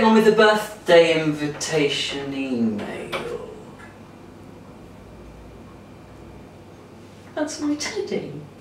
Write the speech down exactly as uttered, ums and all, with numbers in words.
getting on with the birthday invitation email? That's my teddy.